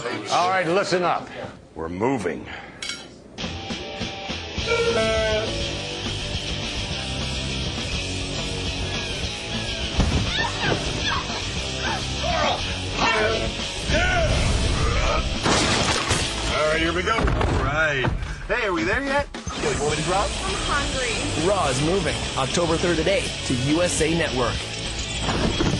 All right, listen up. We're moving. All right, here we go. All right. Hey, are we there yet? You want me to drop? I'm hungry. Raw is moving October 3rd at 8 to USA Network.